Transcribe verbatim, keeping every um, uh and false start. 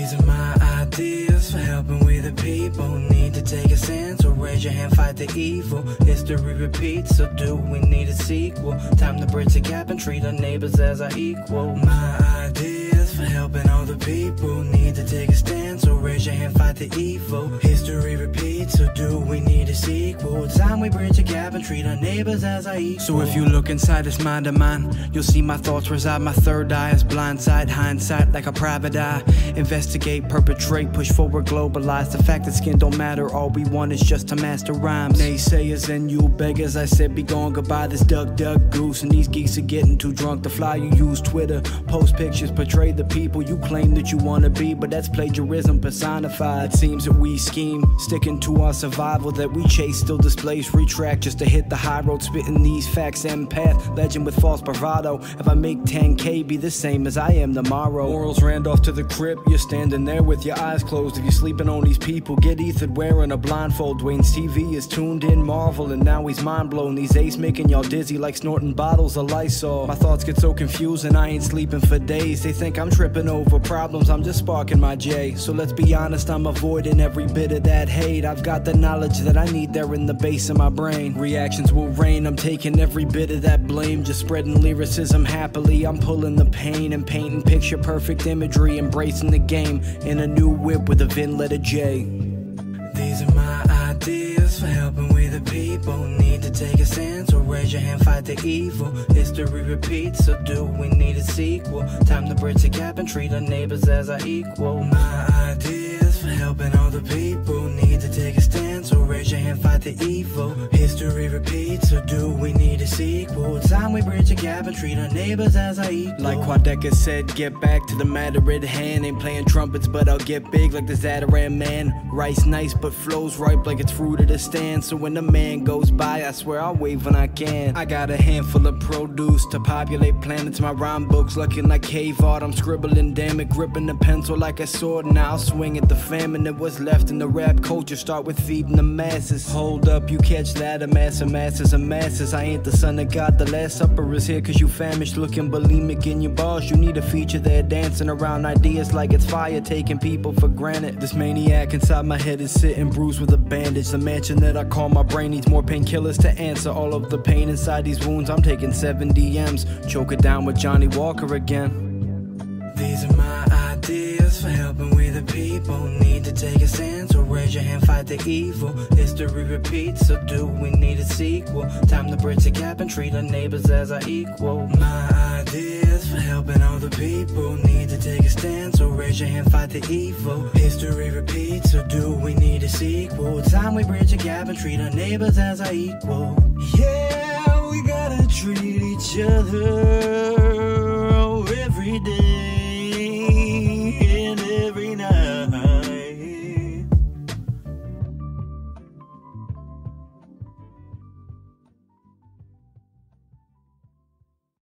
These are my ideas for helping we the people. Need to take a stand, so raise your hand, fight the evil. History repeats, so do we need a sequel? Time to bridge the gap and treat our neighbors as our equal. My ideas for helping all the people. Need to take a stand, so raise your hand, fight the evil. History repeats, so do we need a sequel? Time we bridge the gap and treat our neighbors as our equal. So if you look inside this mind of mine, you'll see my thoughts reside. My third eye is blindside, hindsight like a private eye. Investigate, perpetrate, push forward, globalize. The fact that skin don't matter, all we want is just to master rhymes. Naysayers and you beggars, I said be gone, goodbye. This duck, duck, goose, and these geeks are getting too drunk to fly. You use Twitter, post pictures, portray the people you claim that you wanna be, but that's plagiarism personified. It seems that we scheme, sticking to our survival that we chase still displays retract just to hit the high road, spitting these facts, empath, legend with false bravado. If I make ten K, be the same as I am tomorrow. Morals ran off to the crib, you're standing there with your eyes closed. If you're sleeping on these people, get Ethan wearing a blindfold. Dwayne's T V is tuned in Marvel, and now he's mind blown. These apes making y'all dizzy like snorting bottles of Lysol. My thoughts get so confused and I ain't sleeping for days. They think I'm tripping over problems, I'm just sparking my J. So let's be honest, I'm avoiding every bit of that hate. I've got the knowledge that I need there in the base of my brain. Reactions will rain, I'm taking every bit of that blame. Just spreading lyricism happily, I'm pulling the pain and painting picture perfect imagery. Embracing the game in a new whip with a VIN letter J. These are my ideas for helping we the people. Need to take a stand, so raise your hand, fight the evil. History repeats, so do we need a sequel? Time to bridge the gap and treat our neighbors as our equal. My ideas for helping all the people. Need to take a stand, so raise your hand, fight the evil. History repeats, so do we need a sequel? Time we bridge the gap and treat our neighbors as our equal. Like Quadeca said, get back to the matter at hand. Ain't playing trumpets, but I'll get big like the Zataran man. Rice nice, but flows ripe like it's fruit at a stand. So when the man goes by, I swear I'll wave when I can. I got a handful of produce to populate planets. My rhyme book's looking like cave art. I'm scribbling, damn it, gripping the pencil like a sword. Now I'll swing at the famine that was left in the rap culture. Start with feeding the masses. Hold up, you catch that? A mass of masses of masses. I ain't the son of God. The last supper is here cause you famished, looking bulimic in your bars. You need a feature there, dancing around ideas like it's fire, taking people for granted. This maniac inside my head is sitting bruised with a bandage. The mansion that I call my brain needs more painkillers to answer all of the pain inside these wounds. I'm taking seven D Ms, choke it down with Johnny Walker again. These are my ideas for helping we the people. Need to take a stand, so raise your hand, fight the evil. History repeats, so do we need a sequel? Time to bridge the gap and treat our neighbors as our equal. My ideas for helping all the people. Need to take a stand, so raise your hand, fight the evil. History repeats, so do we need a sequel? Time we bridge the gap and treat our neighbors as our equal. Yeah, we gotta treat each other